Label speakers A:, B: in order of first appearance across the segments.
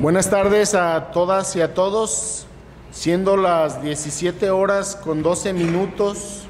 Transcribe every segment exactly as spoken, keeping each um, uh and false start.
A: Buenas tardes a todas y a todos, siendo las diecisiete horas con doce minutos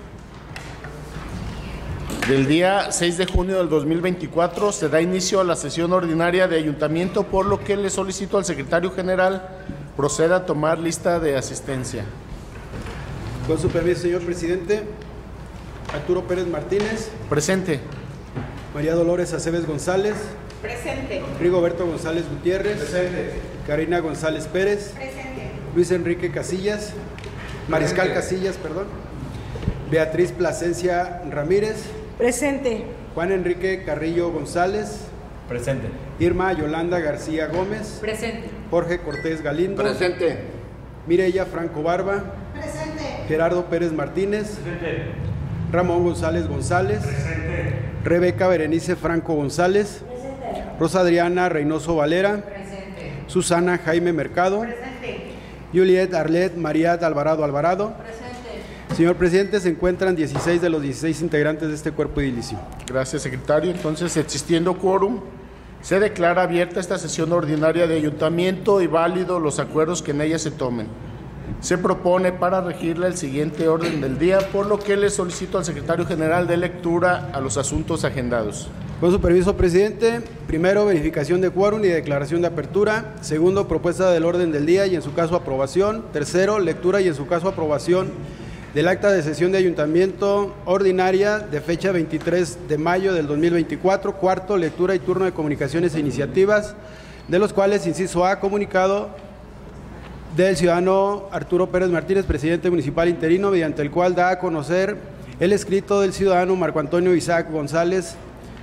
A: del día seis de junio del dos mil veinticuatro, se da inicio a la sesión ordinaria de ayuntamiento, por lo que le solicito al secretario general proceda a tomar lista de asistencia.
B: Con su permiso, señor presidente. Arturo Pérez Martínez.
A: Presente.
B: María Dolores Aceves González.
C: Presente.
B: Rigoberto González Gutiérrez.
D: Presente.
B: Karina González Pérez.
C: Presente.
B: Luis Enrique Casillas. Mariscal
D: Presente.
B: Casillas, perdón. Beatriz Plasencia Ramírez.
C: Presente.
B: Juan Enrique Carrillo González.
D: Presente.
B: Irma Yolanda García Gómez.
C: Presente.
B: Jorge Cortés Galindo.
D: Presente.
B: Mireya Franco Barba.
C: Presente.
B: Gerardo Pérez Martínez.
D: Presente.
B: Ramón González González.
D: Presente.
B: Rebeca Berenice Franco González.
C: Presente.
B: Rosa Adriana Reynoso Valera.
C: Presente.
B: Susana Jaime Mercado.
C: Presente.
B: Juliet Arlet María Alvarado Alvarado.
C: Presente.
B: Señor presidente, se encuentran dieciséis de los dieciséis integrantes de este cuerpo edilicio.
A: Gracias, secretario. Entonces, existiendo quórum, se declara abierta esta sesión ordinaria de ayuntamiento y válido los acuerdos que en ella se tomen. Se propone para regirla el siguiente orden del día, por lo que le solicito al secretario general de lectura a los asuntos agendados.
B: Con su permiso, presidente. Primero, verificación de quórum y declaración de apertura. Segundo, propuesta del orden del día y en su caso aprobación. Tercero, lectura y en su caso aprobación del acta de sesión de ayuntamiento ordinaria de fecha veintitrés de mayo del dos mil veinticuatro. Cuarto, lectura y turno de comunicaciones e iniciativas, de los cuales, inciso A, comunicado del ciudadano Arturo Pérez Martínez, presidente municipal interino, mediante el cual da a conocer el escrito del ciudadano Marco Antonio Isaac González,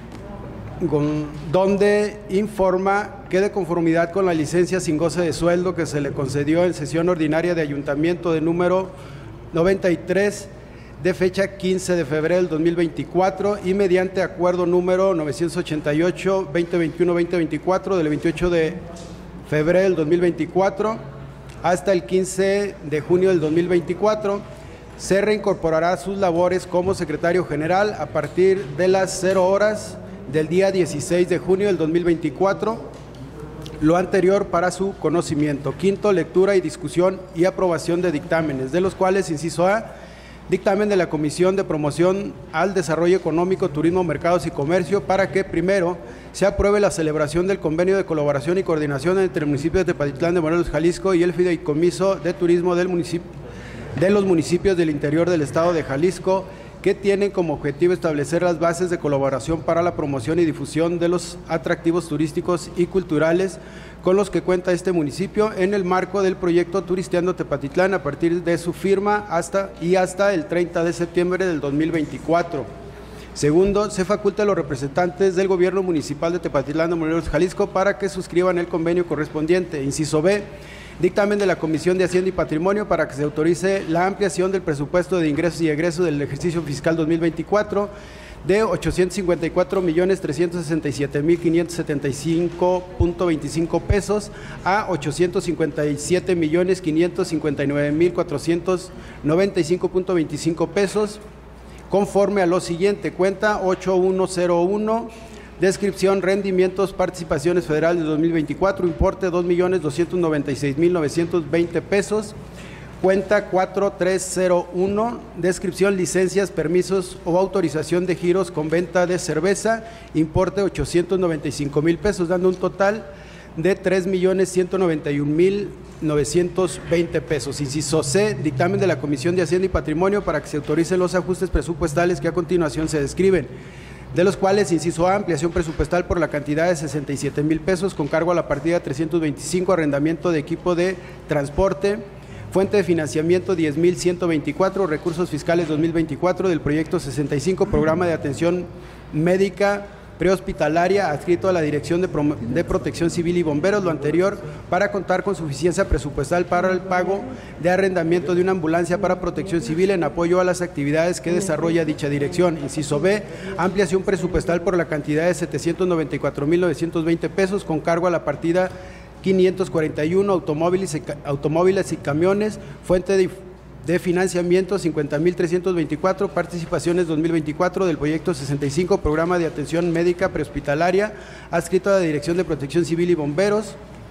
B: donde informa que, de conformidad con la licencia sin goce de sueldo que se le concedió en sesión ordinaria de ayuntamiento de número noventa y tres de fecha quince de febrero del dos mil veinticuatro y mediante acuerdo número novecientos ochenta y ocho guion veinte veintiuno guion veinte veinticuatro del veintiocho de febrero del dos mil veinticuatro hasta el quince de junio del dos mil veinticuatro, se reincorporará a sus labores como secretario general a partir de las cero horas del día dieciséis de junio del dos mil veinticuatro, lo anterior para su conocimiento. Quinto, lectura y discusión y aprobación de dictámenes, de los cuales, inciso A, dictamen de la Comisión de Promoción al Desarrollo Económico, Turismo, Mercados y Comercio, para que, primero, se apruebe la celebración del convenio de colaboración y coordinación entre el municipio de Tepatitlán de Morelos, Jalisco, y el Fideicomiso de Turismo del municipio, de los municipios del interior del estado de Jalisco, que tienen como objetivo establecer las bases de colaboración para la promoción y difusión de los atractivos turísticos y culturales con los que cuenta este municipio en el marco del proyecto Turisteando Tepatitlán, a partir de su firma hasta y hasta el treinta de septiembre del dos mil veinticuatro. Segundo, se faculta a los representantes del gobierno municipal de Tepatitlán de Morelos, Jalisco, para que suscriban el convenio correspondiente. Inciso B, dictamen de la Comisión de Hacienda y Patrimonio para que se autorice la ampliación del presupuesto de ingresos y egresos del ejercicio fiscal dos mil veinticuatro de ochocientos cincuenta y cuatro millones trescientos sesenta y siete mil quinientos setenta y cinco punto veinticinco pesos a ochocientos cincuenta y siete millones quinientos cincuenta y nueve mil cuatrocientos noventa y cinco punto veinticinco pesos, conforme a lo siguiente: cuenta ocho mil ciento uno, descripción, rendimientos, participaciones federales de dos mil veinticuatro, importe dos millones doscientos noventa y seis mil novecientos veinte pesos. Cuenta cuatro mil trescientos uno, descripción, licencias, permisos o autorización de giros con venta de cerveza, importe ochocientos noventa y cinco mil pesos, dando un total de tres millones ciento noventa y un mil novecientos veinte pesos. Inciso C, dictamen de la Comisión de Hacienda y Patrimonio para que se autoricen los ajustes presupuestales que a continuación se describen, de los cuales, inciso A, ampliación presupuestal por la cantidad de sesenta y siete mil pesos con cargo a la partida trescientos veinticinco, arrendamiento de equipo de transporte, fuente de financiamiento diez mil ciento veinticuatro, recursos fiscales dos mil veinticuatro del proyecto sesenta y cinco, programa de atención médica prehospitalaria adscrito a la Dirección de, Pro de Protección Civil y Bomberos, lo anterior para contar con suficiencia presupuestal para el pago de arrendamiento de una ambulancia para protección civil en apoyo a las actividades que desarrolla dicha dirección. Inciso B, ampliación presupuestal por la cantidad de setecientos noventa y cuatro mil novecientos veinte pesos con cargo a la partida quinientos cuarenta y uno, automóviles y, automóviles y camiones, fuente de de financiamiento cincuenta mil trescientos veinticuatro, participaciones dos mil veinticuatro del proyecto sesenta y cinco, programa de atención médica prehospitalaria, adscrito a la Dirección de Protección Civil y Bomberos,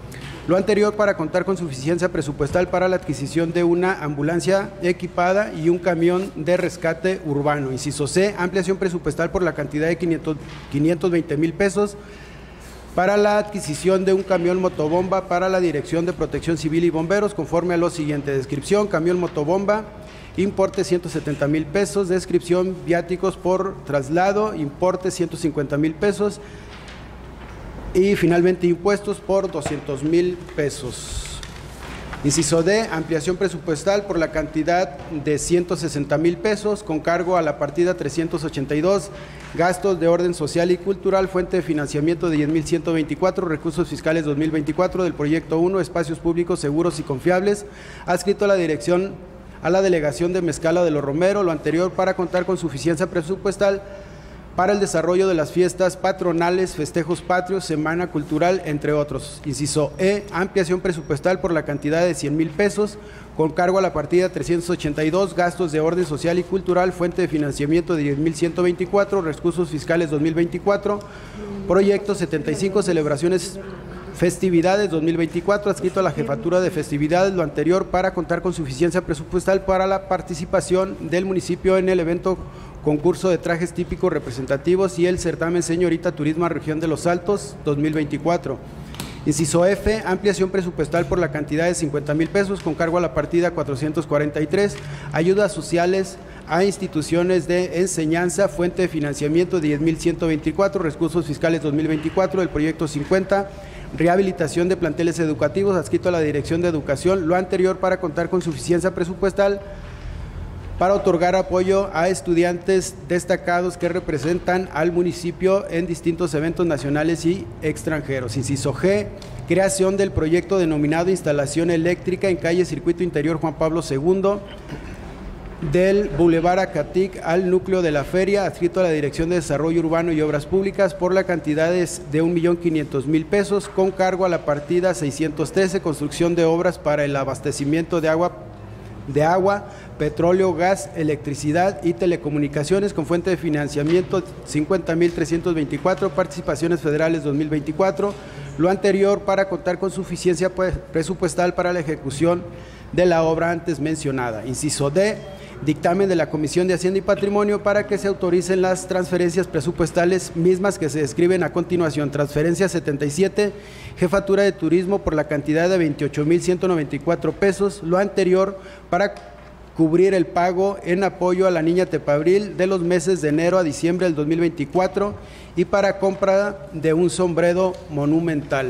B: Lo anterior para contar con suficiencia presupuestal para la adquisición de una ambulancia equipada y un camión de rescate urbano. Inciso C, ampliación presupuestal por la cantidad de quinientos veinte mil pesos para la adquisición de un camión motobomba para la Dirección de Protección Civil y Bomberos, conforme a lo siguiente: descripción, camión motobomba, importe ciento setenta mil pesos, descripción, viáticos por traslado, importe ciento cincuenta mil pesos, y finalmente impuestos por doscientos mil pesos. Inciso D, ampliación presupuestal por la cantidad de ciento sesenta mil pesos con cargo a la partida trescientos ochenta y dos, gastos de orden social y cultural, fuente de financiamiento de diez mil ciento veinticuatro, recursos fiscales dos mil veinticuatro del proyecto uno, espacios públicos seguros y confiables, adscrito a la dirección, a la delegación de Mezcala de los Romero, lo anterior para contar con suficiencia presupuestal para el desarrollo de las fiestas patronales, festejos patrios, semana cultural, entre otros. Inciso E, ampliación presupuestal por la cantidad de cien mil pesos, con cargo a la partida trescientos ochenta y dos, gastos de orden social y cultural, fuente de financiamiento de diez mil ciento veinticuatro, recursos fiscales dos mil veinticuatro, proyecto setenta y cinco, celebraciones, festividades dos mil veinticuatro, adscrito a la jefatura de festividades, lo anterior para contar con suficiencia presupuestal para la participación del municipio en el evento concurso de trajes típicos representativos y el certamen Señorita Turismo a Región de los Altos dos mil veinticuatro. Inciso F, ampliación presupuestal por la cantidad de cincuenta mil pesos con cargo a la partida cuatrocientos cuarenta y tres, ayudas sociales a instituciones de enseñanza, fuente de financiamiento de diez mil ciento veinticuatro, recursos fiscales dos mil veinticuatro, el proyecto cincuenta, rehabilitación de planteles educativos, adscrito a la Dirección de Educación, lo anterior para contar con suficiencia presupuestal para otorgar apoyo a estudiantes destacados que representan al municipio en distintos eventos nacionales y extranjeros. Inciso G, creación del proyecto denominado instalación eléctrica en calle Circuito Interior Juan Pablo segundo, del Boulevard Acatic al núcleo de la feria, adscrito a la Dirección de Desarrollo Urbano y Obras Públicas, por la cantidad de un millón quinientos mil pesos, con cargo a la partida seiscientos trece, construcción de obras para el abastecimiento de agua de agua, petróleo, gas, electricidad y telecomunicaciones, con fuente de financiamiento cincuenta mil trescientos veinticuatro, participaciones federales dos mil veinticuatro, lo anterior para contar con suficiencia presupuestal para la ejecución de la obra antes mencionada. Inciso D, dictamen de la Comisión de Hacienda y Patrimonio para que se autoricen las transferencias presupuestales mismas que se describen a continuación. Transferencia setenta y siete, Jefatura de Turismo, por la cantidad de veintiocho mil ciento noventa y cuatro pesos, lo anterior para cubrir el pago en apoyo a la Niña Tepabril de los meses de enero a diciembre del dos mil veinticuatro y para compra de un sombrero monumental.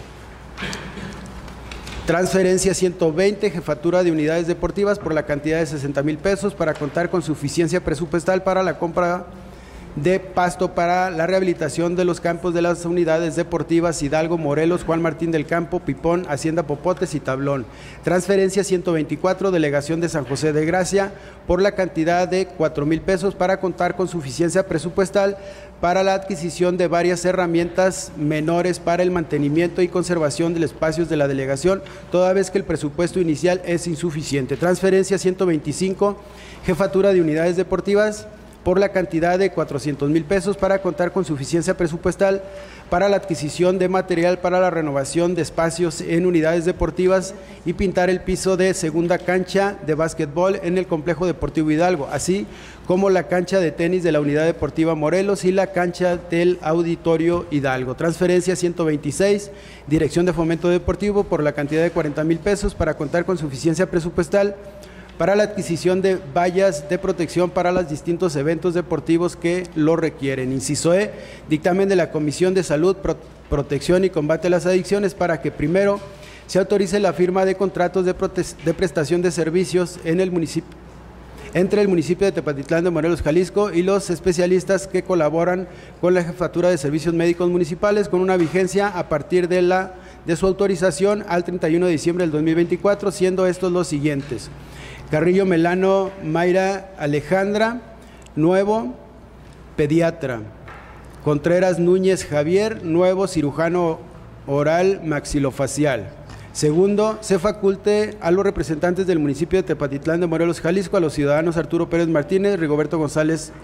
B: Transferencia ciento veinte, Jefatura de Unidades Deportivas, por la cantidad de sesenta mil pesos para contar con suficiencia presupuestal para la compra de pasto para la rehabilitación de los campos de las unidades deportivas Hidalgo, Morelos, Juan Martín del Campo, Pipón, Hacienda Popotes y Tablón. Transferencia ciento veinticuatro, Delegación de San José de Gracia, por la cantidad de cuatro mil pesos para contar con suficiencia presupuestal para la adquisición de varias herramientas menores para el mantenimiento y conservación de los espacios de la delegación, toda vez que el presupuesto inicial es insuficiente. Transferencia ciento veinticinco, Jefatura de Unidades Deportivas, por la cantidad de cuatrocientos mil pesos para contar con suficiencia presupuestal para la adquisición de material para la renovación de espacios en unidades deportivas y pintar el piso de segunda cancha de básquetbol en el Complejo Deportivo Hidalgo, así como la cancha de tenis de la Unidad Deportiva Morelos y la cancha del Auditorio Hidalgo. Transferencia ciento veintiséis, Dirección de Fomento Deportivo, por la cantidad de cuarenta mil pesos para contar con suficiencia presupuestal para la adquisición de vallas de protección para los distintos eventos deportivos que lo requieren. Inciso E, dictamen de la Comisión de Salud, Pro- Protección y Combate a las Adicciones para que primero se autorice la firma de contratos de, prote- de prestación de servicios en el municipio, entre el municipio de Tepatitlán de Morelos, Jalisco, y los especialistas que colaboran con la Jefatura de Servicios Médicos Municipales, con una vigencia a partir de, la, de su autorización al treinta y uno de diciembre del dos mil veinticuatro, siendo estos los siguientes: Carrillo Melano Mayra Alejandra, nuevo pediatra. Contreras Núñez Javier, nuevo cirujano oral maxilofacial. Segundo, se faculte a los representantes del municipio de Tepatitlán de Morelos, Jalisco, a los ciudadanos Arturo Pérez Martínez, Rigoberto González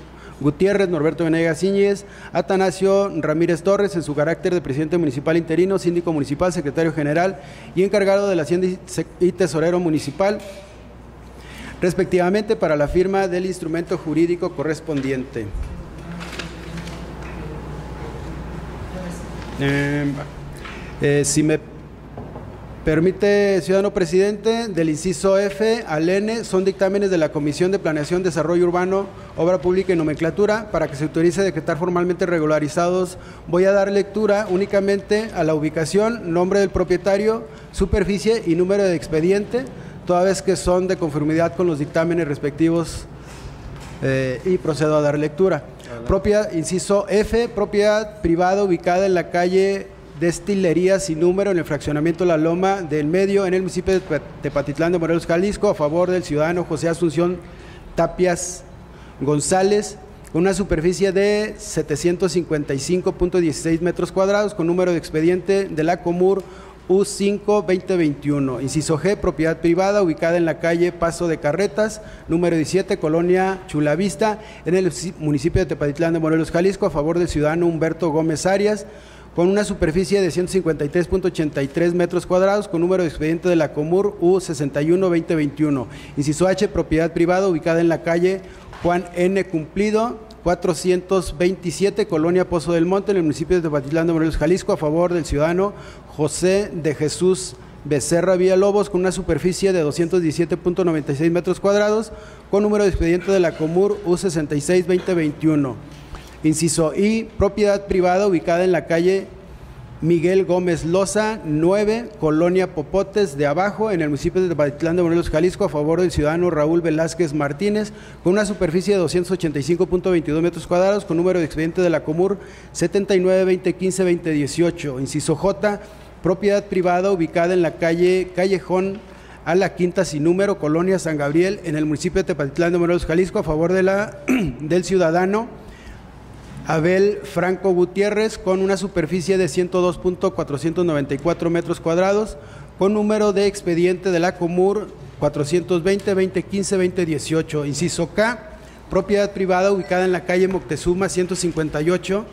B: Gutiérrez, Norberto Venegas Íñiguez, Atanasio Ramírez Torres, en su carácter de presidente municipal interino, síndico municipal, secretario general y encargado de la Hacienda y tesorero municipal, respectivamente, para la firma del instrumento jurídico correspondiente. Eh, eh, si me permite, ciudadano presidente, del inciso F al N son dictámenes de la Comisión de Planeación, Desarrollo Urbano, Obra Pública y Nomenclatura para que se autorice a decretar formalmente regularizados. Voy a dar lectura únicamente a la ubicación, nombre del propietario, superficie y número de expediente, toda vez que son de conformidad con los dictámenes respectivos, eh, y procedo a dar lectura. Propiedad, inciso F, propiedad privada ubicada en la calle Destilería sin número en el fraccionamiento La Loma del Medio en el municipio de Tepatitlán de Morelos, Jalisco, a favor del ciudadano José Asunción Tapias González, con una superficie de setecientos cincuenta y cinco punto dieciséis metros cuadrados, con número de expediente de la Comur U cinco veinte veintiuno. Inciso G, propiedad privada ubicada en la calle Paso de Carretas, número diecisiete, Colonia Chulavista, en el municipio de Tepatitlán de Morelos, Jalisco, a favor del ciudadano Humberto Gómez Arias, con una superficie de ciento cincuenta y tres punto ochenta y tres metros cuadrados, con número de expediente de la Comur U sesenta y uno veinte veintiuno. Inciso H, propiedad privada ubicada en la calle Juan N. Cumplido, cuatrocientos veintisiete, Colonia Pozo del Monte, en el municipio de Tepatitlán de Morelos, Jalisco, a favor del ciudadano José de Jesús Becerra Villalobos, con una superficie de doscientos diecisiete punto noventa y seis metros cuadrados, con número de expediente de la Comur U sesenta y seis veinte veintiuno. Inciso I, propiedad privada ubicada en la calle Miguel Gómez Loza, nueve, Colonia Popotes de Abajo, en el municipio de Tepatitlán de Morelos, Jalisco, a favor del ciudadano Raúl Velázquez Martínez, con una superficie de doscientos ochenta y cinco punto veintidós metros cuadrados, con número de expediente de la Comur setenta y nueve veinte quince veinte dieciocho. Inciso J, propiedad privada ubicada en la calle Callejón a la Quinta sin número, Colonia San Gabriel, en el municipio de Tepatitlán de Morelos, Jalisco, a favor de la, del ciudadano Abel Franco Gutiérrez, con una superficie de ciento dos punto cuatrocientos noventa y cuatro metros cuadrados, con número de expediente de la Comur cuatrocientos veinte veinte quince veinte dieciocho. Inciso K, propiedad privada ubicada en la calle Moctezuma ciento cincuenta y ocho,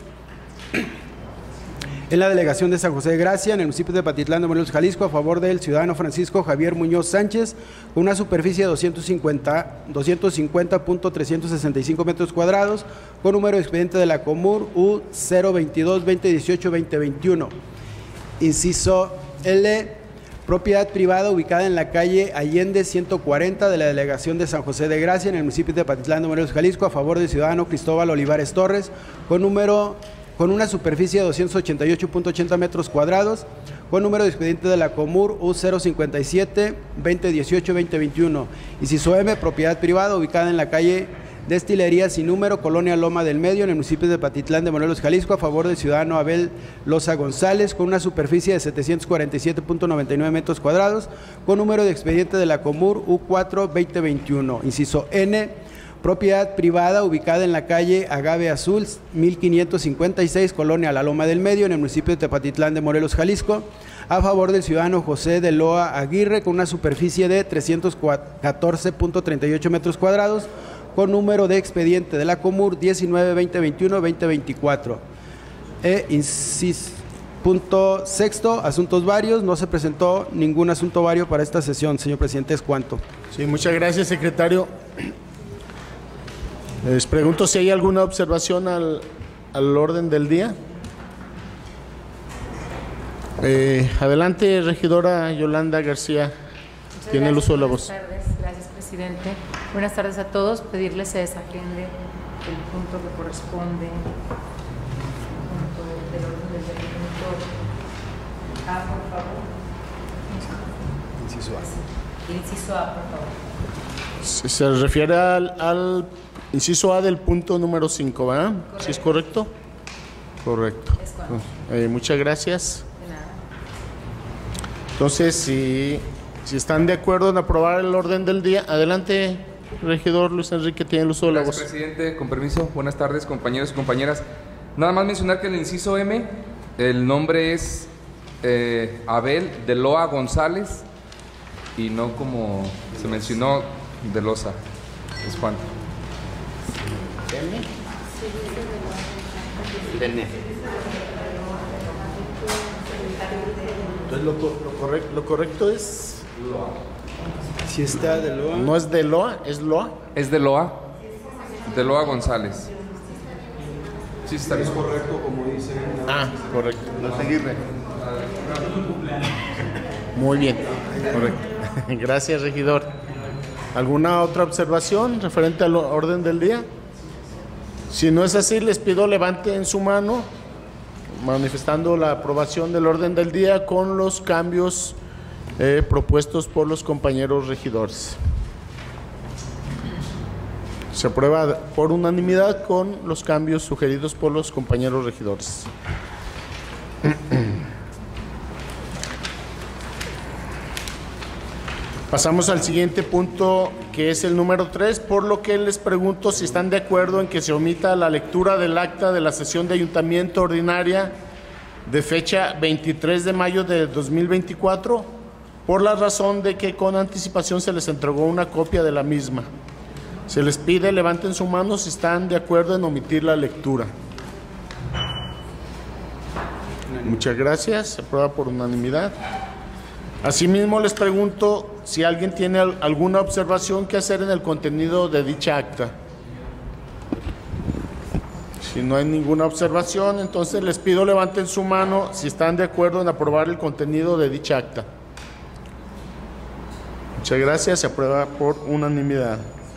B: en la delegación de San José de Gracia, en el municipio de Tepatitlán de Morelos, Jalisco, a favor del ciudadano Francisco Javier Muñoz Sánchez, con una superficie de doscientos cincuenta punto trescientos sesenta y cinco metros cuadrados, con número de expediente de la Comur U cero veintidós veinte dieciocho veinte veintiuno. Inciso L, propiedad privada ubicada en la calle Allende ciento cuarenta de la delegación de San José de Gracia, en el municipio de Tepatitlán de Morelos, Jalisco, a favor del ciudadano Cristóbal Olivares Torres, con número con una superficie de doscientos ochenta y ocho punto ochenta metros cuadrados, con número de expediente de la Comur U cero cincuenta y siete veinte dieciocho veinte veintiuno. Inciso M, propiedad privada ubicada en la calle Destilería sin número, Colonia Loma del Medio, en el municipio de Tepatitlán de Morelos, Jalisco, a favor del ciudadano Abel Loza González, con una superficie de setecientos cuarenta y siete punto noventa y nueve metros cuadrados, con número de expediente de la Comur U cuatro veinte veintiuno. Inciso N, propiedad privada ubicada en la calle Agave Azul, mil quinientos cincuenta y seis, Colonia La Loma del Medio, en el municipio de Tepatitlán de Morelos, Jalisco, a favor del ciudadano José de Loa Aguirre, con una superficie de trescientos catorce punto treinta y ocho metros cuadrados, con número de expediente de la Comur diecinueve veinte veintiuno veinte veinticuatro. E inciso punto sexto, asuntos varios. No se presentó ningún asunto vario para esta sesión, señor presidente. ¿Es cuanto?
A: Sí, muchas gracias, secretario. Les pregunto si hay alguna observación al, al orden del día. Eh, adelante, regidora Yolanda García.
D: Muchas
A: Tiene el uso de la voz.
D: Buenas tardes, gracias, presidente. Buenas tardes a todos. Pedirles se desagende el punto que corresponde, el punto del orden del día, el punto A, por favor.
B: Inciso A.
D: El inciso A, por favor.
A: Se, se refiere al, al inciso A del punto número cinco, ¿verdad?
D: Correcto.
A: ¿Sí es correcto? Correcto.
D: Es correcto.
A: Eh, muchas gracias.
D: De nada.
A: Entonces, si, si están de acuerdo en aprobar el orden del día, adelante, regidor Luis Enrique, tiene el uso de la voz.
E: Gracias, presidente. Con permiso, buenas tardes, compañeros y compañeras. Nada más mencionar que en el inciso M, el nombre es eh, Abel de Loa González y no como se mencionó de Loza. Es Juan.
A: Entonces lo, co- lo, correcto, lo correcto es...
B: Si está de lo...
A: No es de Loa, es Loa.
E: Es de Loa, de Loa González. Sí, está bien.
B: correcto, como dice.
A: Ah, correcto. No seguirme. Muy bien, correcto. Gracias, regidor. ¿Alguna otra observación referente al orden del día? Si no es así, les pido levanten su mano, manifestando la aprobación del orden del día con los cambios eh, propuestos por los compañeros regidores. Se aprueba por unanimidad con los cambios sugeridos por los compañeros regidores. Pasamos al siguiente punto, que es el número tres, por lo que les pregunto si están de acuerdo en que se omita la lectura del acta de la sesión de ayuntamiento ordinaria de fecha veintitrés de mayo de dos mil veinticuatro, por la razón de que con anticipación se les entregó una copia de la misma. Se les pide levanten su mano si están de acuerdo en omitir la lectura. Muchas gracias, se aprueba por unanimidad. Asimismo, les pregunto si alguien tiene alguna observación que hacer en el contenido de dicha acta. Si no hay ninguna observación, entonces les pido levanten su mano si están de acuerdo en aprobar el contenido de dicha acta. Muchas gracias, se aprueba por unanimidad.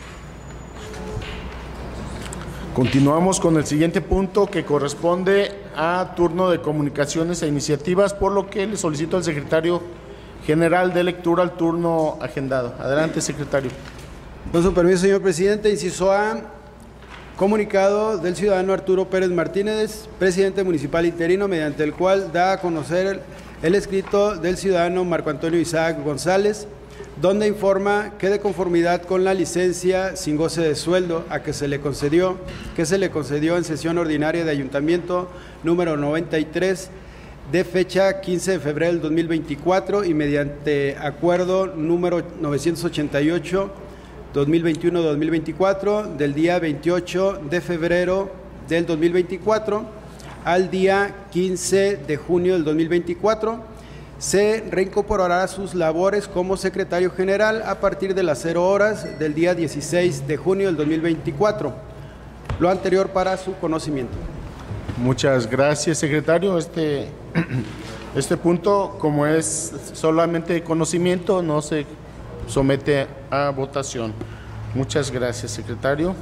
A: Continuamos con el siguiente punto, que corresponde a turno de comunicaciones e iniciativas, por lo que le solicito al secretario general de lectura al turno agendado. Adelante, secretario.
B: Con su permiso, señor presidente, inciso A, comunicado del ciudadano Arturo Pérez Martínez, presidente municipal interino, mediante el cual da a conocer el, el escrito del ciudadano Marco Antonio Isaac González, donde informa que de conformidad con la licencia sin goce de sueldo a que se le concedió, que se le concedió en sesión ordinaria de ayuntamiento número noventa y tres, de fecha quince de febrero del dos mil veinticuatro y mediante acuerdo número novecientos ochenta y ocho, dos mil veintiuno dos mil veinticuatro, del día veintiocho de febrero del dos mil veinticuatro al día quince de junio del dos mil veinticuatro, se reincorporará a sus labores como secretario general a partir de las cero horas del día dieciséis de junio del dos mil veinticuatro. Lo anterior para su conocimiento.
A: Muchas gracias, secretario. Este, este punto, como es solamente de conocimiento, no se somete a votación. Muchas gracias, secretario.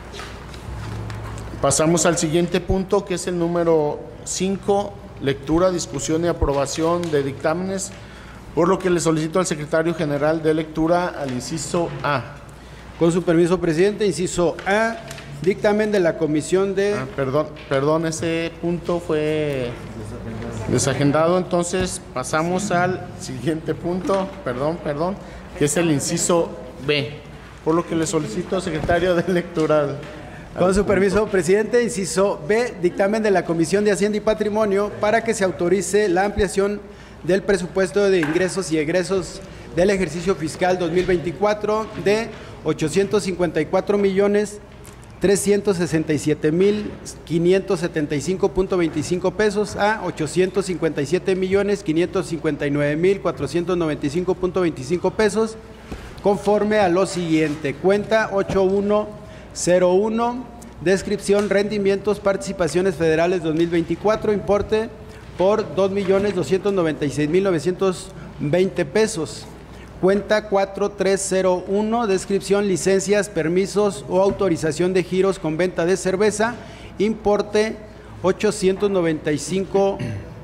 A: Pasamos al siguiente punto, que es el número cinco, lectura, discusión y aprobación de dictámenes, por lo que le solicito al secretario general de lectura al inciso A.
B: Con su permiso, presidente, inciso A, dictamen de la Comisión de...
A: Ah, perdón, perdón, ese punto fue desagendado, entonces pasamos al siguiente punto, perdón, perdón, que es el inciso B, por lo que le solicito al secretario de lectura. Al, al
B: Con su
A: punto.
B: permiso, presidente, inciso B, dictamen de la Comisión de Hacienda y Patrimonio para que se autorice la ampliación del presupuesto de ingresos y egresos del ejercicio fiscal dos mil veinticuatro de ochocientos cincuenta y cuatro millones trescientos sesenta y siete mil quinientos setenta y cinco punto veinticinco pesos a ochocientos cincuenta y siete millones quinientos cincuenta y nueve mil cuatrocientos noventa y cinco punto veinticinco pesos, conforme a lo siguiente: cuenta ocho uno cero uno, descripción rendimientos participaciones federales dos mil veinticuatro, importe por dos millones doscientos noventa y seis mil novecientos veinte pesos. Cuenta cuatro tres cero uno, descripción licencias, permisos o autorización de giros con venta de cerveza, importe ochocientos noventa y cinco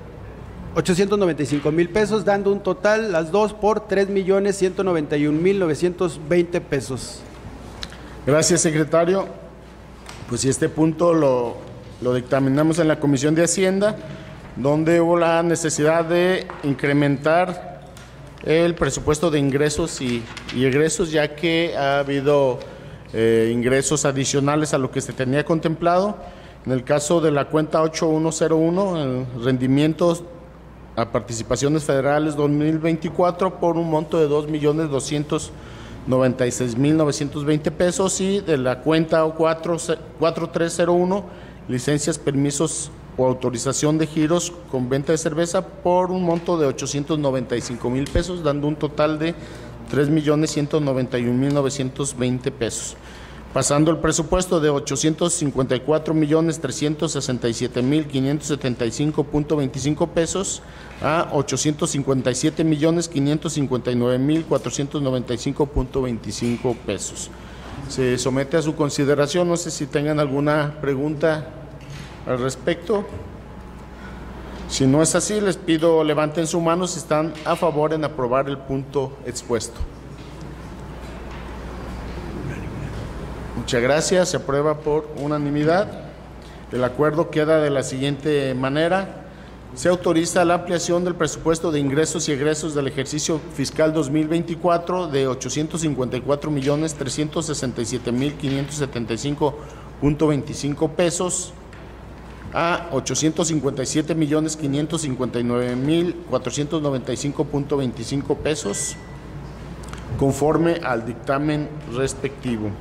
B: mil pesos, dando un total las dos por tres millones ciento noventa y un mil novecientos veinte pesos.
A: Gracias, secretario. Pues si este punto lo, lo dictaminamos en la Comisión de Hacienda, donde hubo la necesidad de incrementar el presupuesto de ingresos y, y egresos, ya que ha habido eh, ingresos adicionales a lo que se tenía contemplado. En el caso de la cuenta ocho uno cero uno, rendimientos a participaciones federales dos mil veinticuatro por un monto de dos millones doscientos noventa y seis mil novecientos veinte pesos, y de la cuenta cuatro tres cero uno, licencias, permisos o autorización de giros con venta de cerveza por un monto de ochocientos noventa y cinco mil pesos, dando un total de tres millones ciento noventa y un mil novecientos veinte pesos. Pasando el presupuesto de ochocientos cincuenta y cuatro millones trescientos sesenta y siete mil quinientos setenta y cinco punto veinticinco pesos a ochocientos cincuenta y siete millones quinientos cincuenta y nueve mil cuatrocientos noventa y cinco punto veinticinco pesos. Se somete a su consideración. No sé si tengan alguna pregunta al respecto. Si no es así, les pido levanten su mano si están a favor en aprobar el punto expuesto. Muchas gracias. Se aprueba por unanimidad. El acuerdo queda de la siguiente manera. Se autoriza la ampliación del presupuesto de ingresos y egresos del ejercicio fiscal dos mil veinticuatro de ochocientos cincuenta y cuatro millones trescientos sesenta y siete mil quinientos setenta y cinco punto veinticinco pesos a ochocientos cincuenta y siete millones quinientos cincuenta y nueve mil cuatrocientos noventa y cinco punto veinticinco pesos, conforme al dictamen respectivo.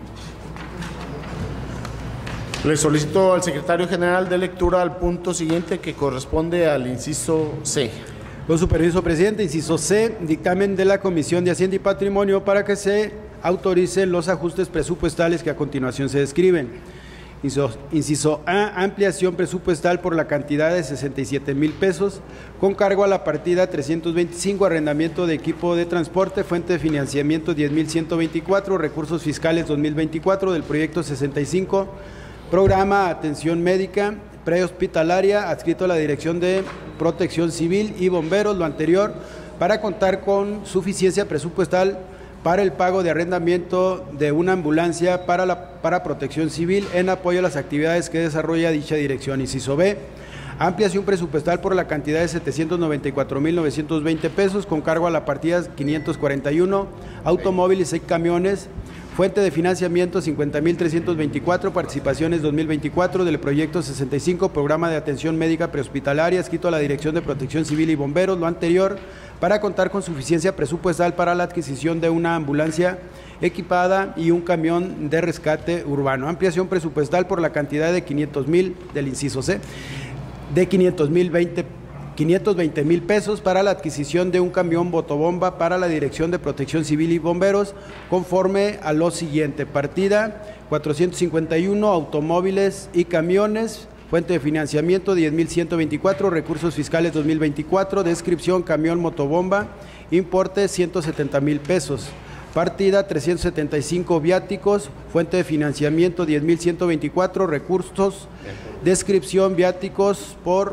A: Le solicito al secretario general de lectura al punto siguiente, que corresponde al inciso C.
B: Con su permiso, presidente, inciso C, dictamen de la Comisión de Hacienda y Patrimonio para que se autoricen los ajustes presupuestales que a continuación se describen. Inciso, inciso A, ampliación presupuestal por la cantidad de sesenta y siete mil pesos, con cargo a la partida trescientos veinticinco, arrendamiento de equipo de transporte, fuente de financiamiento diez mil ciento veinticuatro, recursos fiscales dos mil veinticuatro del proyecto sesenta y cinco, programa atención médica prehospitalaria, adscrito a la Dirección de Protección Civil y Bomberos, lo anterior, para contar con suficiencia presupuestal para el pago de arrendamiento de una ambulancia para la para protección civil en apoyo a las actividades que desarrolla dicha dirección. Inciso B, ampliación presupuestal por la cantidad de setecientos noventa y cuatro mil novecientos veinte pesos, con cargo a la partida quinientos cuarenta y uno, automóviles y camiones, fuente de financiamiento cincuenta mil trescientos veinticuatro, participaciones dos mil veinticuatro del proyecto sesenta y cinco, programa de atención médica prehospitalaria, adscrito a la Dirección de Protección Civil y Bomberos, lo anterior, para contar con suficiencia presupuestal para la adquisición de una ambulancia equipada y un camión de rescate urbano. Ampliación presupuestal por la cantidad de quinientos mil del inciso C, de quinientos veinte mil pesos para la adquisición de un camión botobomba para la Dirección de Protección Civil y Bomberos, conforme a lo siguiente: partida cuatrocientos cincuenta y uno, automóviles y camiones, fuente de financiamiento diez mil ciento veinticuatro, recursos fiscales dos mil veinticuatro, descripción camión motobomba, importe ciento setenta mil pesos. Partida trescientos setenta y cinco, viáticos, fuente de financiamiento diez mil ciento veinticuatro, recursos, descripción viáticos por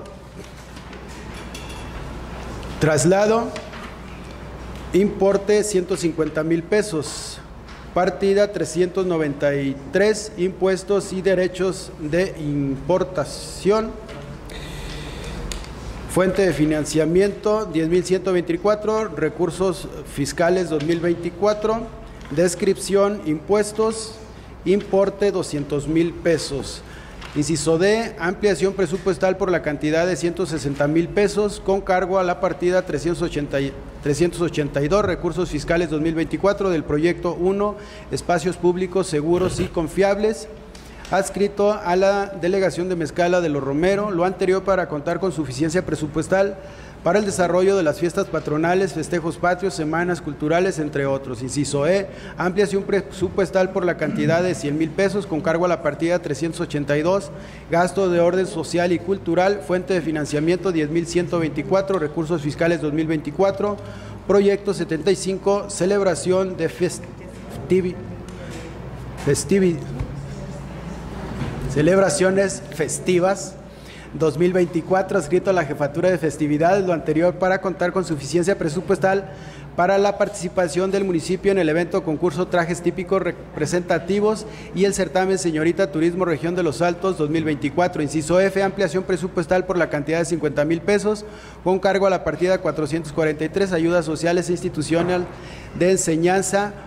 B: traslado, importe ciento cincuenta mil pesos. Partida trescientos noventa y tres, impuestos y derechos de importación, fuente de financiamiento diez mil ciento veinticuatro, recursos fiscales dos mil veinticuatro, descripción impuestos, importe doscientos mil pesos. Inciso D, ampliación presupuestal por la cantidad de ciento sesenta mil pesos, con cargo a la partida trescientos ochenta y dos, recursos fiscales dos mil veinticuatro del proyecto uno, espacios públicos seguros y confiables, adscrito a la Delegación de Mezcala de los Romero, lo anterior para contar con suficiencia presupuestal para el desarrollo de las fiestas patronales, festejos patrios, semanas culturales, entre otros. Inciso E, ampliación presupuestal por la cantidad de cien mil pesos, con cargo a la partida trescientos ochenta y dos, gasto de orden social y cultural, fuente de financiamiento diez mil ciento veinticuatro, recursos fiscales dos mil veinticuatro, proyecto setenta y cinco, celebración de festivi, festivi, celebraciones festivas dos mil veinticuatro, adscrito a la Jefatura de Festividades, lo anterior para contar con suficiencia presupuestal para la participación del municipio en el evento concurso Trajes Típicos Representativos y el certamen Señorita Turismo Región de los Altos dos mil veinticuatro. Inciso F, ampliación presupuestal por la cantidad de cincuenta mil pesos, con cargo a la partida cuatrocientos cuarenta y tres, ayudas sociales e institucional de enseñanza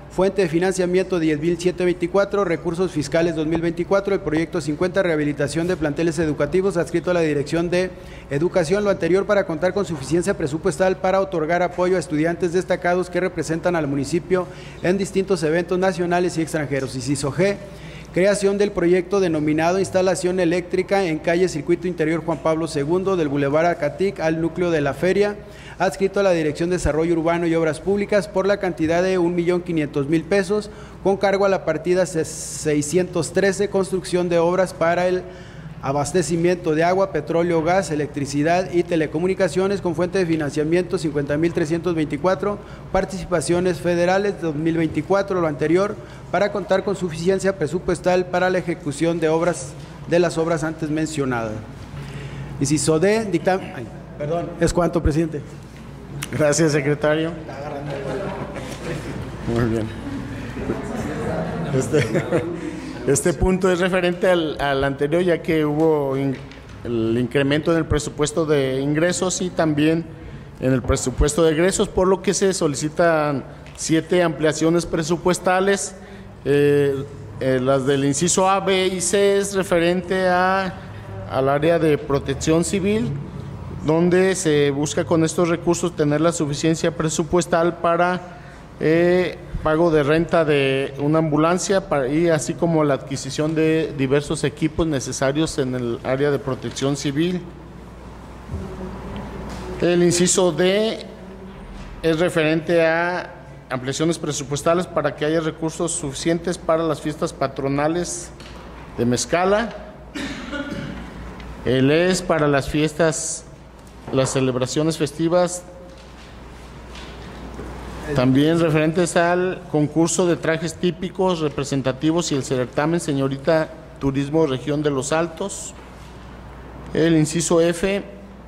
B: fuente de financiamiento diez mil ciento veinticuatro, recursos fiscales dos mil veinticuatro, el proyecto cincuenta, rehabilitación de planteles educativos, adscrito a la Dirección de Educación, lo anterior para contar con suficiencia presupuestal para otorgar apoyo a estudiantes destacados que representan al municipio en distintos eventos nacionales y extranjeros. Inciso G, creación del proyecto denominado Instalación Eléctrica en calle Circuito Interior Juan Pablo segundo del Boulevard Acatic al núcleo de la feria, adscrito a la Dirección de Desarrollo Urbano y Obras Públicas por la cantidad de un millón quinientos mil pesos, con cargo a la partida seiscientos trece, construcción de obras para el abastecimiento de agua, petróleo, gas, electricidad y telecomunicaciones, con fuente de financiamiento cincuenta mil trescientos veinticuatro, participaciones federales dos mil veinticuatro, lo anterior para contar con suficiencia presupuestal para la ejecución de obras de las obras antes mencionadas. Inciso D, dictamen. Ay, perdón, es cuanto, presidente.
A: Gracias, secretario. Muy bien. Este, este punto es referente al, al anterior, ya que hubo in, el incremento en el presupuesto de ingresos y también en el presupuesto de egresos, por lo que se solicitan siete ampliaciones presupuestales. Eh, eh, las del inciso A, B y C es referente a, al área de protección civil, donde se busca con estos recursos tener la suficiencia presupuestal para eh, pago de renta de una ambulancia para, y así como la adquisición de diversos equipos necesarios en el área de protección civil. El inciso D es referente a ampliaciones presupuestales para que haya recursos suficientes para las fiestas patronales de Mezcala. El E es para las fiestas, las celebraciones festivas, también referentes al concurso de trajes típicos representativos y el certamen Señorita Turismo Región de los Altos. El inciso F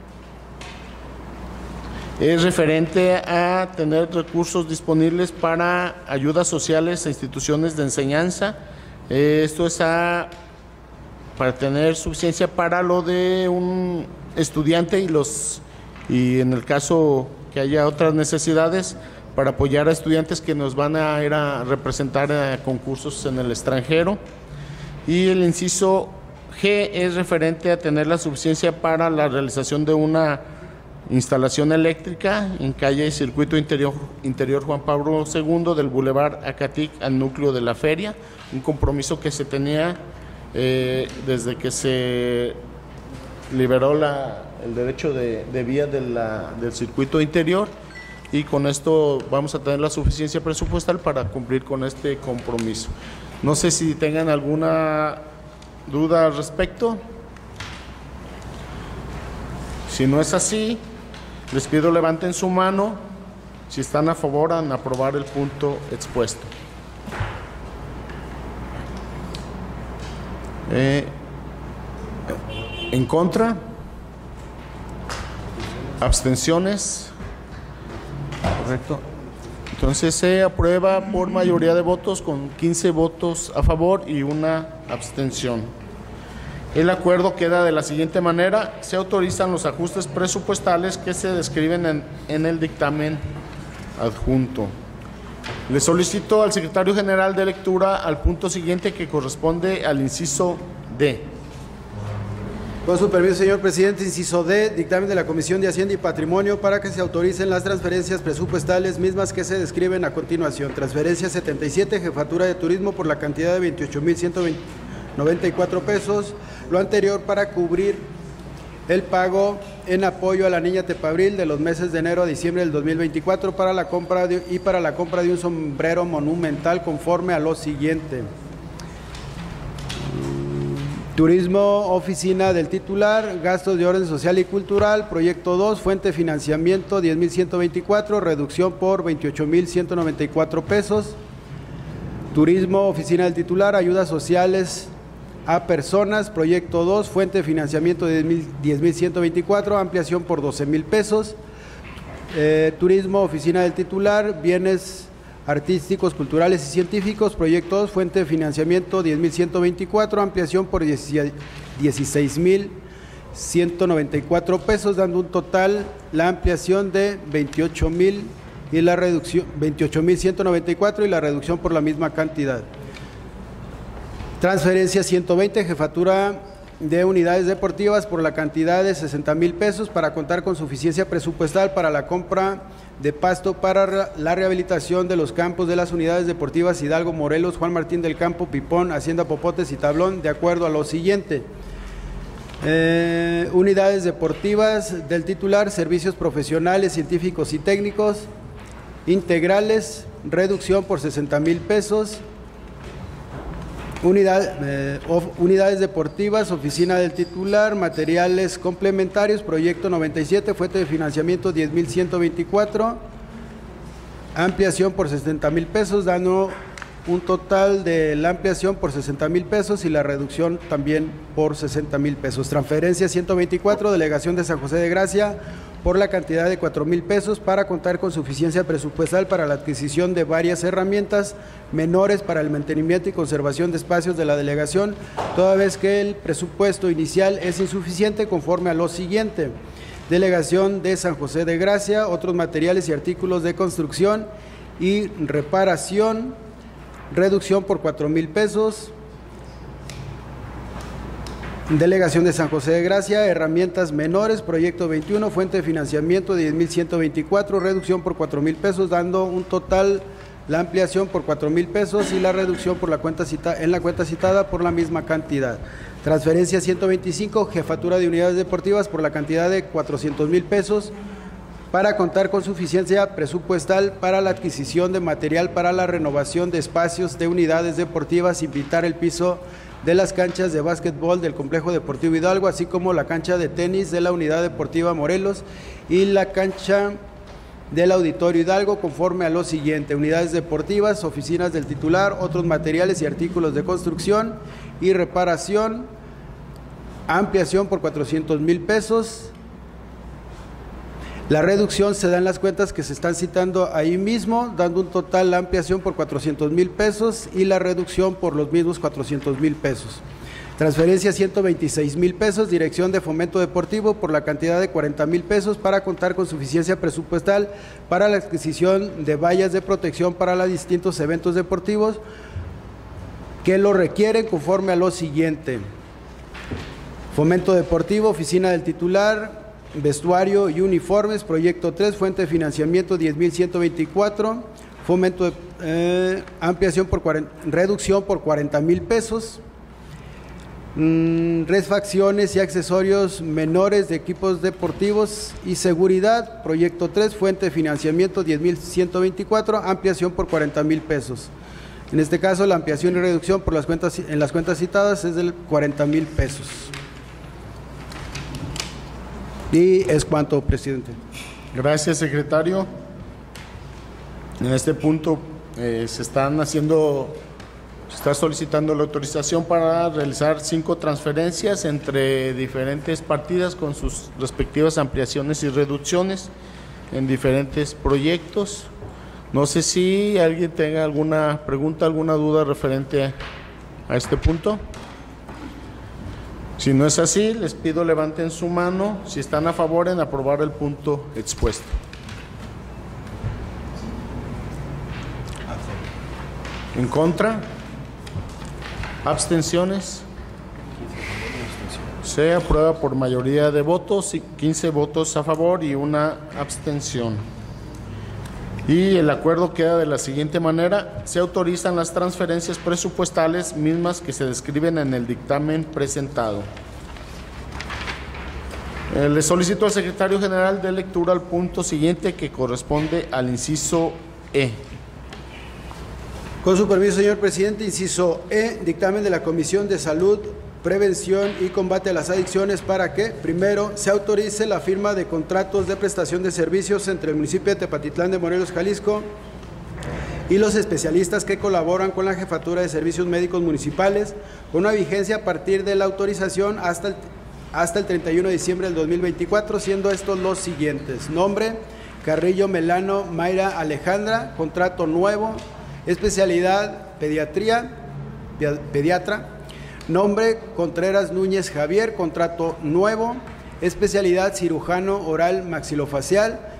A: es referente a tener recursos disponibles para ayudas sociales a instituciones de enseñanza. Esto es a, para tener suficiencia para lo de un estudiante y los y en el caso que haya otras necesidades para apoyar a estudiantes que nos van a ir a representar a concursos en el extranjero. Y el inciso G es referente a tener la suficiencia para la realización de una instalación eléctrica en calle y Circuito Interior, Interior Juan Pablo segundo del Boulevard Acatic al núcleo de la feria, un compromiso que se tenía eh, desde que se liberó la, el derecho de, de vía de la, del circuito interior, y con esto vamos a tener la suficiencia presupuestal para cumplir con este compromiso. No sé si tengan alguna duda al respecto. Si no es así, les pido levanten su mano si están a favor en aprobar el punto expuesto. Eh, ¿En contra? ¿Abstenciones? Correcto. Entonces se aprueba por mayoría de votos con quince votos a favor y una abstención. El acuerdo queda de la siguiente manera: se autorizan los ajustes presupuestales que se describen en, en el dictamen adjunto. Le solicito al secretario general de lectura al punto siguiente, que corresponde al inciso D.
B: Con su permiso, señor presidente, inciso D, dictamen de la Comisión de Hacienda y Patrimonio para que se autoricen las transferencias presupuestales mismas que se describen a continuación. Transferencia setenta y siete, Jefatura de Turismo, por la cantidad de veintiocho mil ciento noventa y cuatro pesos, lo anterior para cubrir el pago en apoyo a la Niña Tepabril de los meses de enero a diciembre del dos mil veinticuatro para la compra de, y para la compra de un sombrero monumental conforme a lo siguiente. Turismo, oficina del titular, gastos de orden social y cultural, proyecto dos, fuente de financiamiento diez mil ciento veinticuatro, reducción por veintiocho mil ciento noventa y cuatro pesos. Turismo, oficina del titular, ayudas sociales a personas, proyecto dos, fuente de financiamiento de diez mil ciento veinticuatro, ampliación por doce mil pesos. Eh, turismo, oficina del titular, bienes artísticos, culturales y científicos, proyecto dos, fuente de financiamiento diez mil ciento veinticuatro, ampliación por dieciséis mil ciento noventa y cuatro pesos, dando un total la ampliación de veintiocho mil y la reducción veintiocho mil ciento noventa y cuatro y la reducción por la misma cantidad. Transferencia ciento veinte, jefatura de unidades deportivas por la cantidad de sesenta mil pesos para contar con suficiencia presupuestal para la compra de pasto para la rehabilitación de los campos de las unidades deportivas Hidalgo, Morelos, Juan Martín del Campo, Pipón, Hacienda Popotes y Tablón, de acuerdo a lo siguiente. Eh, unidades deportivas del titular, servicios profesionales, científicos y técnicos, integrales, reducción por sesenta mil pesos. Unidad, eh, of, unidades deportivas, oficina del titular, materiales complementarios, proyecto noventa y siete, fuente de financiamiento diez mil ciento veinticuatro, ampliación por sesenta mil pesos, dando un total de la ampliación por sesenta mil pesos y la reducción también por sesenta mil pesos. Transferencia ciento veinticuatro, delegación de San José de Gracia, por la cantidad de cuatro mil pesos para contar con suficiencia presupuestal para la adquisición de varias herramientas menores para el mantenimiento y conservación de espacios de la delegación, toda vez que el presupuesto inicial es insuficiente conforme a lo siguiente. Delegación de San José de Gracia, otros materiales y artículos de construcción y reparación, reducción por cuatro mil pesos. Delegación de San José de Gracia, herramientas menores, proyecto veintiuno, fuente de financiamiento diez mil ciento veinticuatro, reducción por cuatro mil pesos, dando un total, la ampliación por cuatro mil pesos y la reducción por la cuenta cita, en la cuenta citada por la misma cantidad. Transferencia ciento veinticinco, jefatura de unidades deportivas por la cantidad de cuatrocientos mil pesos para contar con suficiencia presupuestal para la adquisición de material para la renovación de espacios de unidades deportivas y pintar el piso de las canchas de básquetbol del Complejo Deportivo Hidalgo, así como la cancha de tenis de la Unidad Deportiva Morelos y la cancha del Auditorio Hidalgo, conforme a lo siguiente: unidades deportivas, oficinas del titular, otros materiales y artículos de construcción y reparación, ampliación por cuatrocientos mil pesos. La reducción se da en las cuentas que se están citando ahí mismo, dando un total, la ampliación por cuatrocientos mil pesos y la reducción por los mismos cuatrocientos mil pesos. Transferencia ciento veintiséis mil pesos, Dirección de Fomento Deportivo por la cantidad de cuarenta mil pesos para contar con suficiencia presupuestal para la adquisición de vallas de protección para los distintos eventos deportivos que lo requieren, conforme a lo siguiente. Fomento Deportivo, oficina del titular, vestuario y uniformes, proyecto tres, fuente de financiamiento diez mil ciento veinticuatro, fomento de eh, ampliación por cuarenta, reducción por cuarenta mil pesos, mm, refacciones y accesorios menores de equipos deportivos y seguridad, proyecto tres, fuente de financiamiento diez mil ciento veinticuatro, ampliación por cuarenta mil pesos. En este caso, la ampliación y reducción por las cuentas, en las cuentas citadas es de cuarenta mil pesos. Y es cuanto, presidente.
A: Gracias, secretario. En este punto eh, se están haciendo, se está solicitando la autorización para realizar cinco transferencias entre diferentes partidas con sus respectivas ampliaciones y reducciones en diferentes proyectos. No sé si alguien tenga alguna pregunta, alguna duda referente a este punto. Si no es así, les pido levanten su mano si están a favor en aprobar el punto expuesto. ¿En contra? ¿Abstenciones? Se aprueba por mayoría de votos, quince votos a favor y una abstención. Y el acuerdo queda de la siguiente manera: se autorizan las transferencias presupuestales mismas que se describen en el dictamen presentado. Eh, le solicito al secretario general de lectura al punto siguiente, que corresponde al inciso E.
B: Con su permiso, señor presidente, inciso E, dictamen de la Comisión de Salud, Prevención y Combate a las Adicciones para que, primero, se autorice la firma de contratos de prestación de servicios entre el municipio de Tepatitlán de Morelos, Jalisco, y los especialistas que colaboran con la Jefatura de Servicios Médicos Municipales, con una vigencia a partir de la autorización hasta el, hasta el treinta y uno de diciembre del dos mil veinticuatro, siendo estos los siguientes: nombre, Carrillo Melano Mayra Alejandra, contrato nuevo, especialidad, pediatría, pediatra. Nombre, Contreras Núñez Javier, contrato nuevo, especialidad cirujano oral maxilofacial,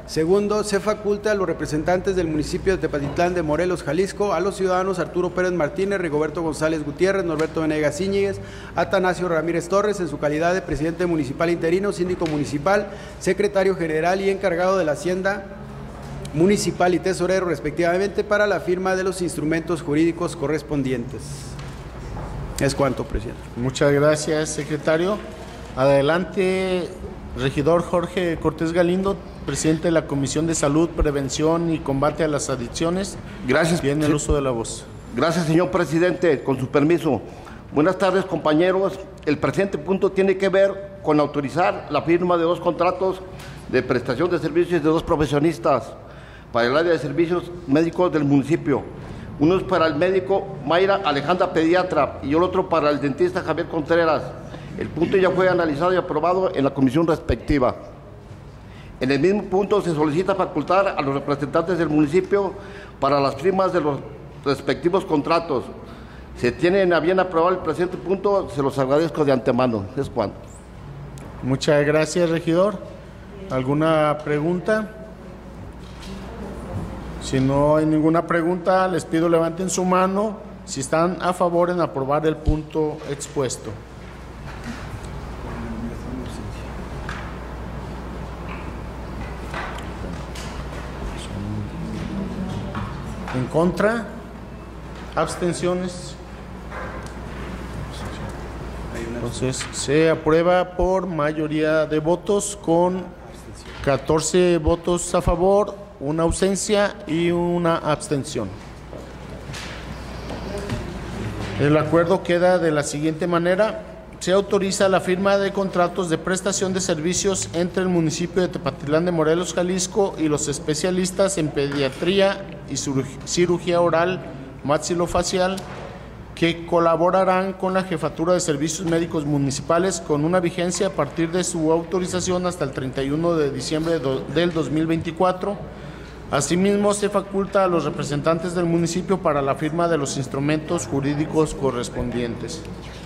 B: Segundo, se faculta a los representantes del municipio de Tepatitlán de Morelos, Jalisco, a los ciudadanos Arturo Pérez Martínez, Rigoberto González Gutiérrez, Norberto Venegas Íñiguez, Atanasio Ramírez Torres, en su calidad de presidente municipal interino, síndico municipal, secretario general y encargado de la Hacienda municipal y tesorero, respectivamente, para la firma de los instrumentos jurídicos correspondientes. Es cuanto, presidente.
A: Muchas gracias, secretario. Adelante, regidor Jorge Cortés Galindo, presidente de la Comisión de Salud, Prevención y Combate a las Adicciones.
F: Gracias.
A: Tiene el uso de la voz.
F: Gracias, señor presidente. Con su permiso. Buenas tardes, compañeros. El presente punto tiene que ver con autorizar la firma de dos contratos de prestación de servicios de dos profesionistas para el área de servicios médicos del municipio. Uno es para el médico Mayra Alejandra, pediatra, y el otro para el dentista Javier Contreras. El punto ya fue analizado y aprobado en la comisión respectiva. En el mismo punto se solicita facultar a los representantes del municipio para las firmas de los respectivos contratos. Se tienen a bien aprobar el presente punto, se los agradezco de antemano. Es cuanto.
A: Muchas gracias, regidor. ¿Alguna pregunta? Si no hay ninguna pregunta, les pido levanten su mano si están a favor en aprobar el punto expuesto. ¿En contra? ¿Abstenciones? Entonces, se aprueba por mayoría de votos con catorce votos a favor, una ausencia y una abstención. El acuerdo queda de la siguiente manera. Se autoriza la firma de contratos de prestación de servicios entre el municipio de Tepatitlán de Morelos, Jalisco, y los especialistas en pediatría y cirugía oral maxilofacial que colaborarán con la Jefatura de Servicios Médicos Municipales con una vigencia a partir de su autorización hasta el treinta y uno de diciembre del dos mil veinticuatro. Asimismo, se faculta a los representantes del municipio para la firma de los instrumentos jurídicos correspondientes.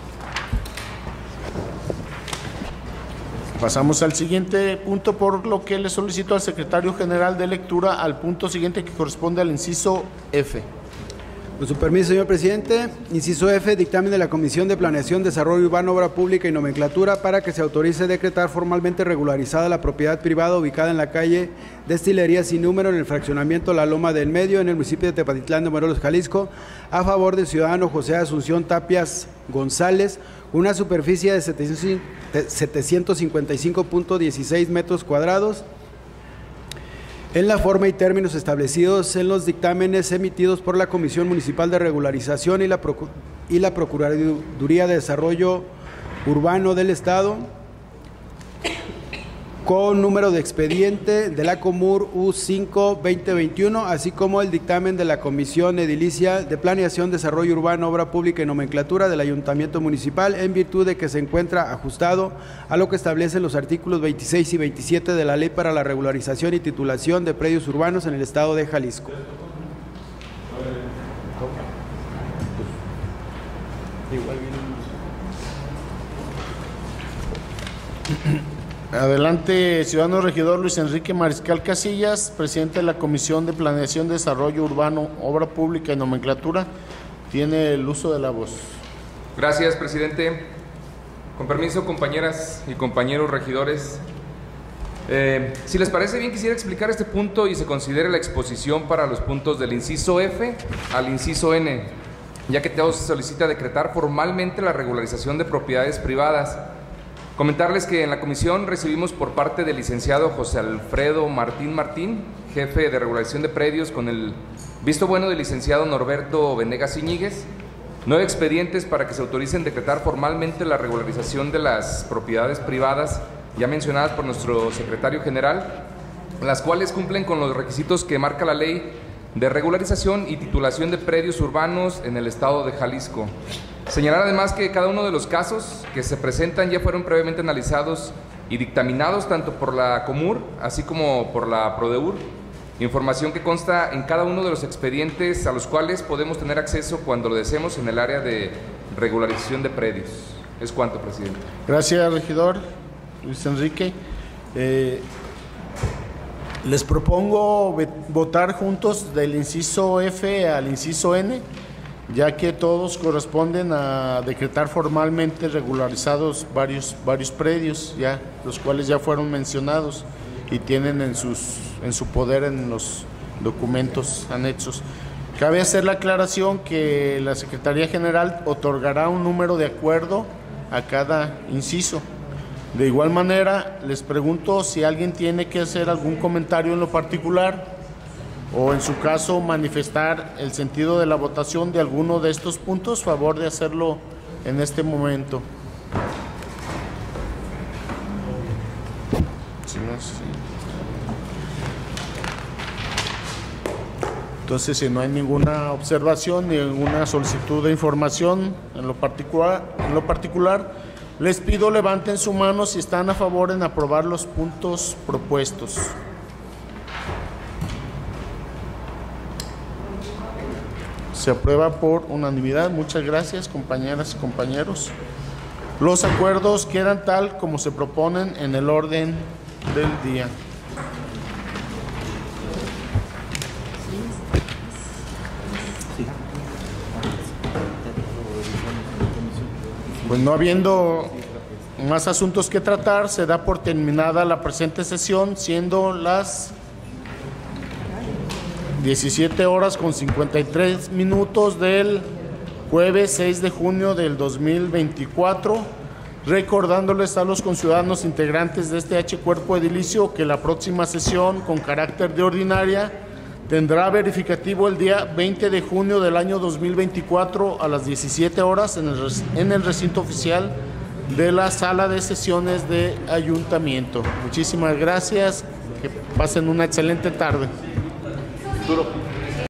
A: Pasamos al siguiente punto, por lo que le solicito al secretario general de lectura al punto siguiente, que corresponde al inciso F.
B: Con su permiso, señor presidente. Inciso F, dictamen de la Comisión de Planeación, Desarrollo Urbano, Obra Pública y Nomenclatura para que se autorice decretar formalmente regularizada la propiedad privada ubicada en la calle Destilería Sin Número, en el fraccionamiento La Loma del Medio, en el municipio de Tepatitlán de Morelos, Jalisco, a favor del ciudadano José Asunción Tapias González, una superficie de setecientos cincuenta y cinco punto dieciséis metros cuadrados, en la forma y términos establecidos en los dictámenes emitidos por la Comisión Municipal de Regularización y la, Procu- y la Procuraduría de Desarrollo Urbano del Estado, con número de expediente de la Comur U cinco veinte veintiuno, así como el dictamen de la Comisión Edilicia de Planeación, Desarrollo Urbano, Obra Pública y Nomenclatura del Ayuntamiento Municipal, en virtud de que se encuentra ajustado a lo que establecen los artículos veintiséis y veintisiete de la Ley para la Regularización y Titulación de Predios Urbanos en el Estado de Jalisco.
A: Adelante, ciudadano regidor Luis Enrique Mariscal Casillas, presidente de la Comisión de Planeación, Desarrollo Urbano, Obra Pública y Nomenclatura. Tiene el uso de la voz.
E: Gracias, presidente. Con permiso, compañeras y compañeros regidores. Eh, si les parece bien, quisiera explicar este punto y se considere la exposición para los puntos del inciso F al inciso N, ya que se solicita decretar formalmente la regularización de propiedades privadas. Comentarles que en la comisión recibimos por parte del licenciado José Alfredo Martín Martín, jefe de regularización de predios, con el visto bueno del licenciado Norberto Venegas Íñiguez, nueve expedientes para que se autoricen decretar formalmente la regularización de las propiedades privadas ya mencionadas por nuestro secretario general, las cuales cumplen con los requisitos que marca la ley de regularización y titulación de predios urbanos en el estado de Jalisco. Señalar además que cada uno de los casos que se presentan ya fueron previamente analizados y dictaminados tanto por la Comur así como por la Prodeur, información que consta en cada uno de los expedientes a los cuales podemos tener acceso cuando lo deseemos en el área de regularización de predios. Es cuanto, presidente.
A: Gracias, regidor Luis Enrique. Eh, Les propongo votar juntos del inciso F al inciso N, ya que todos corresponden a decretar formalmente regularizados varios, varios predios, ya, los cuales ya fueron mencionados y tienen en, sus, en su poder en los documentos anexos. Cabe hacer la aclaración que la Secretaría General otorgará un número de acuerdo a cada inciso. De igual manera, les pregunto si alguien tiene que hacer algún comentario en lo particular o en su caso manifestar el sentido de la votación de alguno de estos puntos, favor de hacerlo en este momento. Si no, sí. Entonces, si no hay ninguna observación ni ninguna solicitud de información en lo particular, en lo particular, les pido levanten su mano si están a favor en aprobar los puntos propuestos. Se aprueba por unanimidad. Muchas gracias, compañeras y compañeros. Los acuerdos quedan tal como se proponen en el orden del día. Pues no habiendo más asuntos que tratar, se da por terminada la presente sesión, siendo las diecisiete horas con cincuenta y tres minutos del jueves seis de junio del dos mil veinticuatro, recordándoles a los conciudadanos integrantes de este H cuerpo edilicio que la próxima sesión con carácter de ordinaria tendrá verificativo el día veinte de junio del año dos mil veinticuatro a las diecisiete horas en el, en el recinto oficial de la sala de sesiones de ayuntamiento. Muchísimas gracias, que pasen una excelente tarde.
F: Duro.